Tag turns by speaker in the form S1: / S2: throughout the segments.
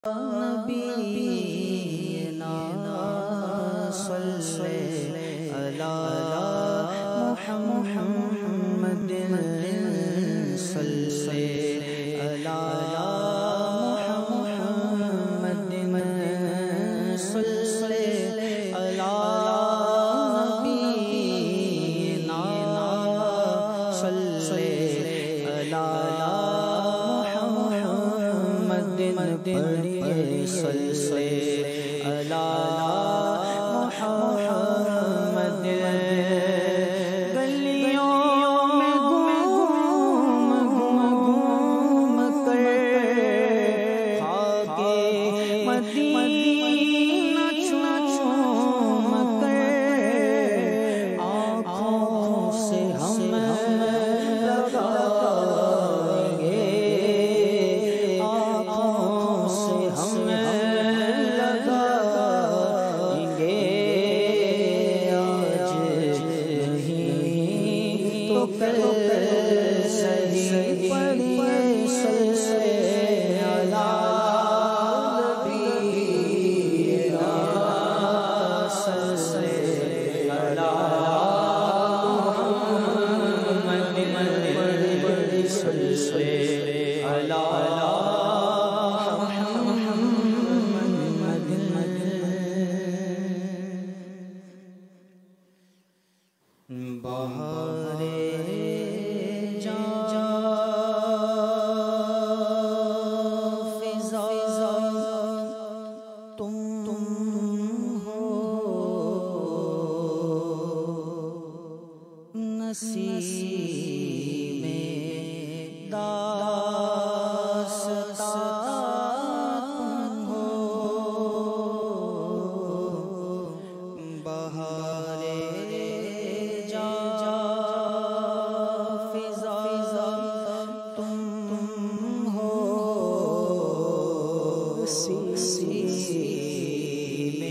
S1: نبینا صلی علی محمد صلی علی محمد صلی علی نبینا صلی علی محمد پڑھیے صلی علی محمد گلیوں میں گھوم گھوم کر خاکے مدینہ چوم کر آنکھوں سے ہم لگائیں گے صحیح پڑھیے صلی علی نبینا صلی علی محمد صلی علی نسیم داستان ہو بہار جا فضا تم ہو نسیم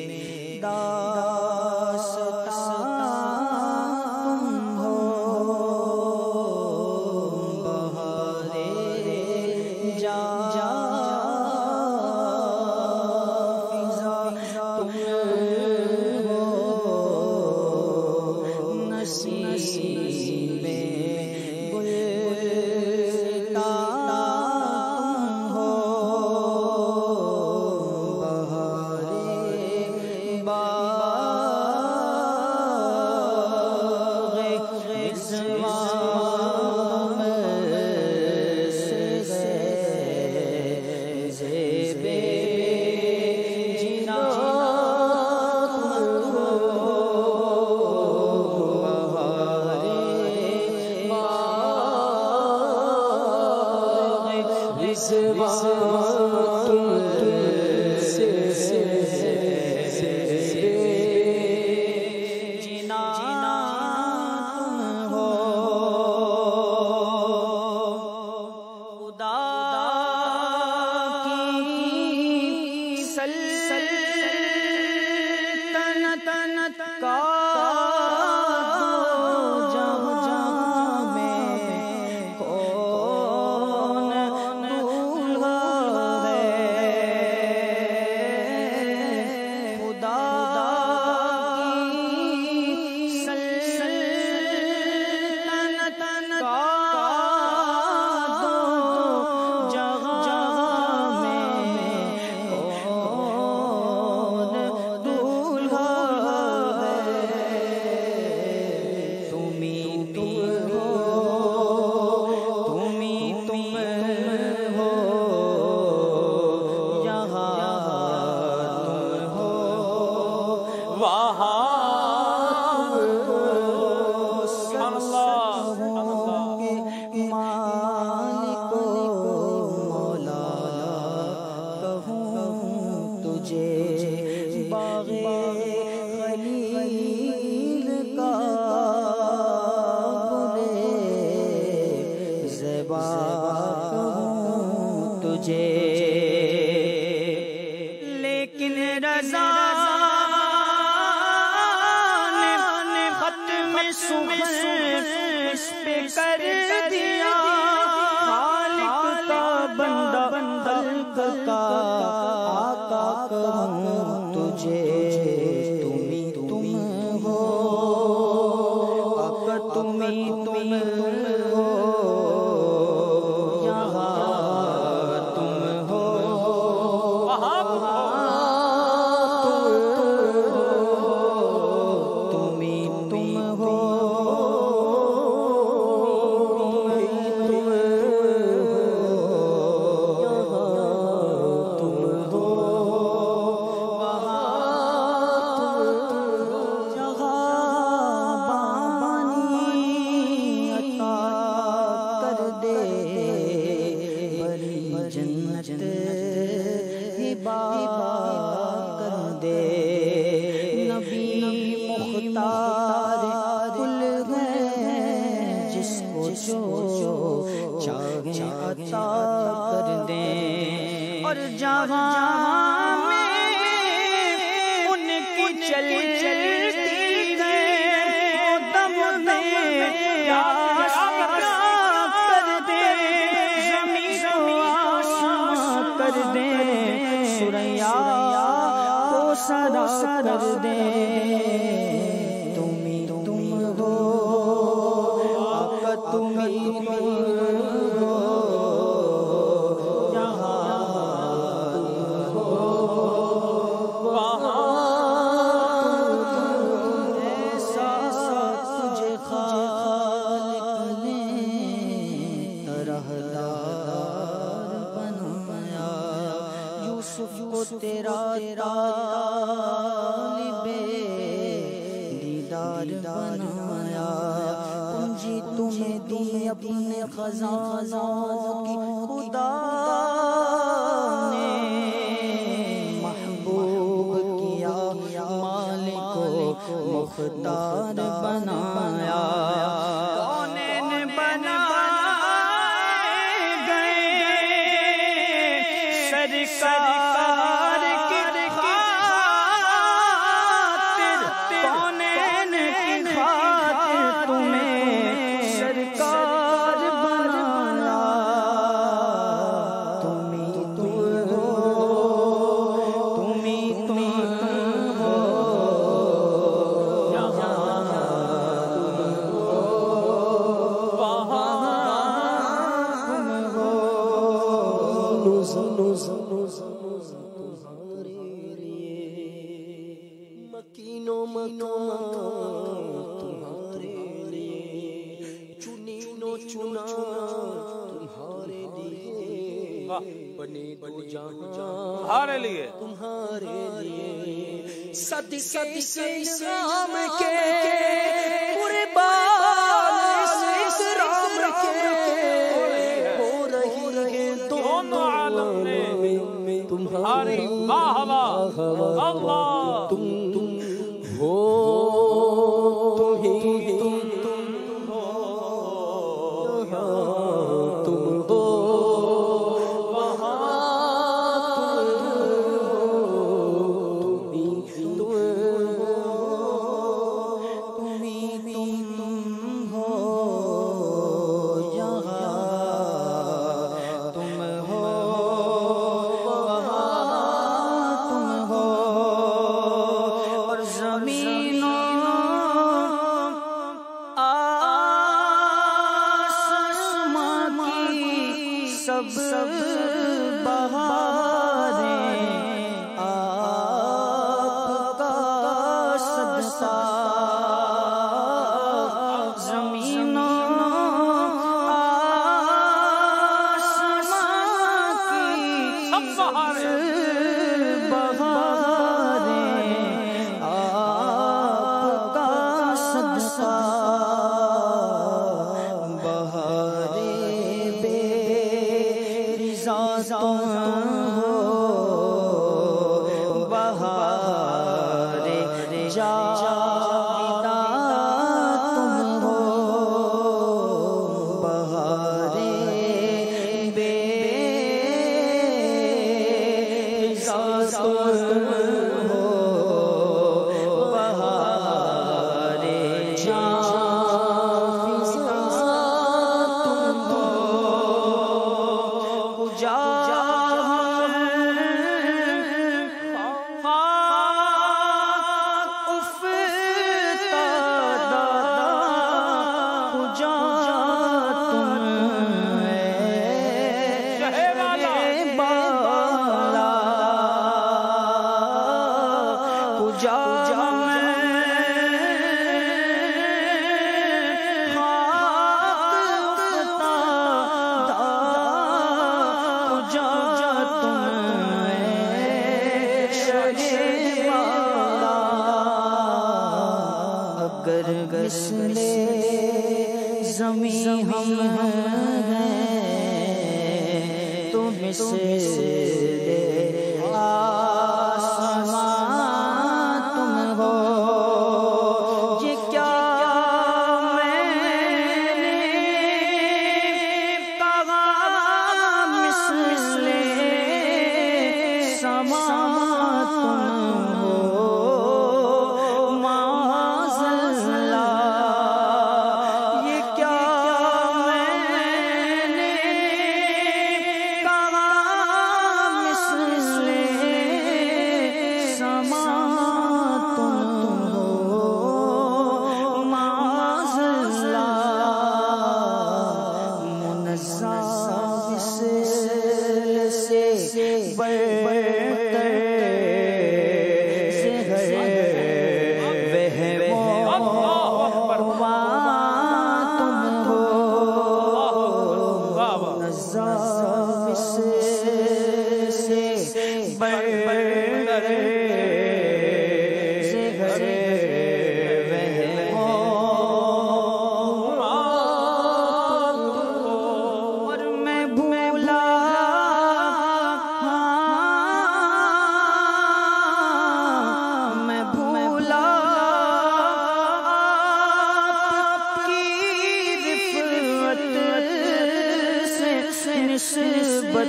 S1: سلطنت کا جہاں میں کون دولہا ہے خدا کی سلطنت کا جہاں میں لیکن رضا نے ختم سخن اس پہ کر دیا خالق کا بندہ خلق کا مجھے تم ہو آقا تم ہو یہاں تم ہو وہاں تم ہو کر دے نبی مختار کل ہے جس کو جو چاہے عطا کر دے اور جہاں میں ان کی چلتی ہے دم میں پیاس کر دے زمین و آسمان کر دے سریا کو صدا کر دے تم ہو آقا تم ہو یہاں ہو وہاں ایسا تجھے خالق نے رہدار بنایا یوسف کو تیرا طالب دیدار بنایا پونجی تمہیں دی اپنے خزانوں کی خدا نے محبوب کیا مالک کو مختار بنایا کونین بنائے گئے سرکار کی خاطر کونین کی خاطر تمہیں سرکار بنایا تم ہو تم ہو
S2: مکینو تمہارے لیے چنینو چنا تمہارے لیے بنے دو جہاں
S3: تمہارے لیے
S2: صدقے سے اسلام کے قربان سے اسلام کے ہو رہی ہے دونوں عالم میں تمہاری
S3: ماہوا اللہ
S2: تم ہو تم ہو تم ہو وہاں
S1: سب بہاریں آپ کا صدقہ زمین آسمان کی سب بہاریں آپ کا صدقہ بہار جاویدہ تم ہو بہار بے رضا تم ہو بہار جاویدہ تم ہو جا مثل زمین ہم ہیں تو مثل آسمان تم ہو یہ کیا میں نے کہا مثل سما تم ہو معاذ اللہ یہ کیا میں نے کہا مثل سما تم ہو معاذ اللہ منزہ سے برتر سے تم ہو منزہ سے برتر اور میں بھولا نسبت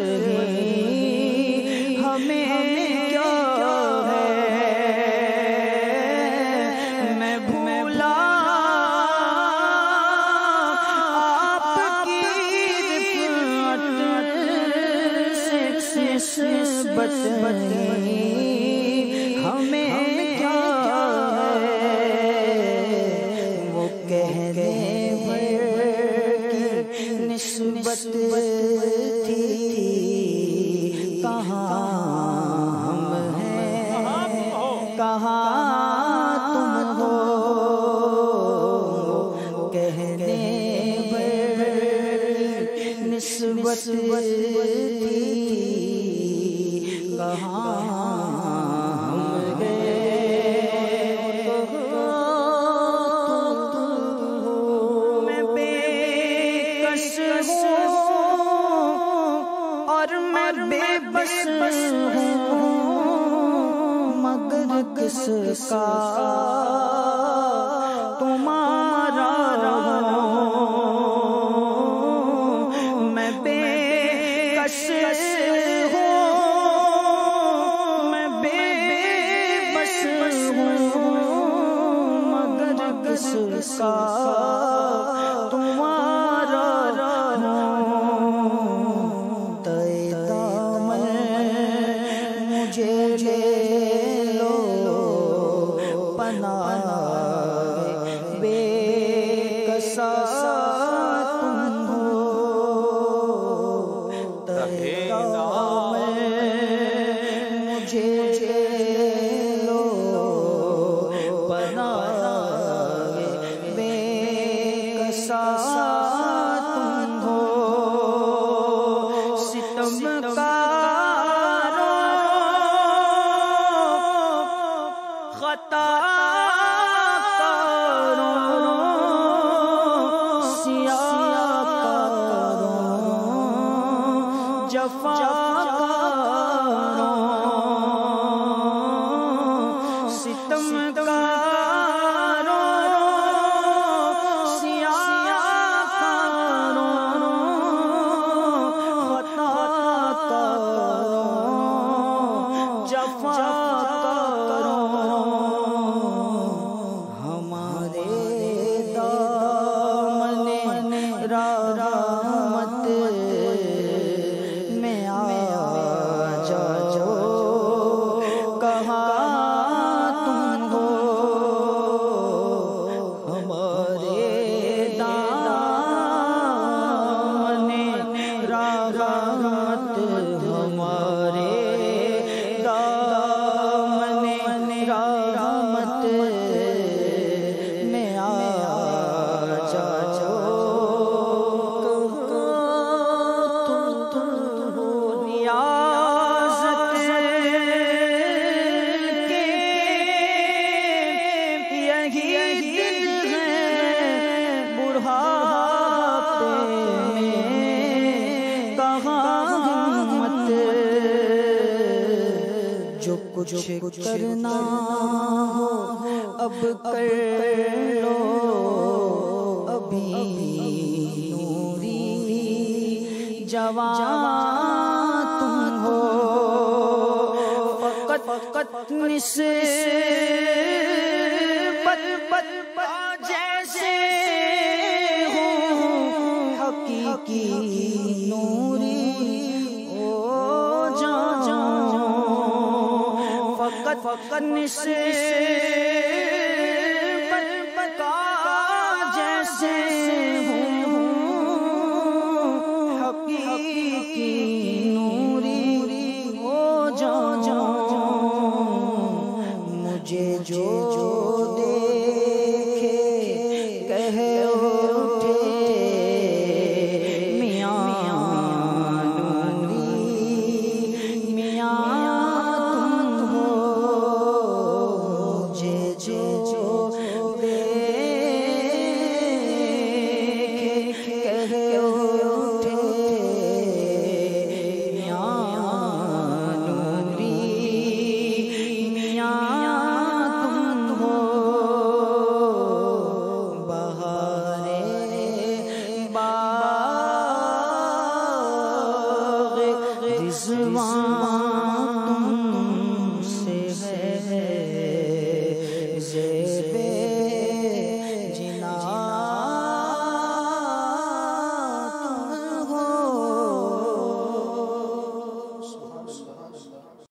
S1: ہمیں کیا ہے میں بھولا آپ کی رفعت سے نسبت ہمیں کیا ہے وہ کہنے نسبت تھی کہاں ہم ہیں کہاں تم ہو کہنے نسبت تھی کہاں ہم اور میں بے بس ہوں مگر کس کا تمہارا رہوں میں بے کس ہوں میں بے بس ہوں مگر کس کا تمہارا مجھے لو پناہ بے کسا تم ہو مجھے لو پناہ بے کسا تم ہو ستم کا خطا کرو سیاہ کرو جفا کرو ستم کرو سیاہ کرو خطا کرو جفا کرو کچھ کرنا ہو اب کر لو ابھی نوری جوان تم ہو فقط نسبت جیسے ہو حقیقی نوری او جان فقط نسبت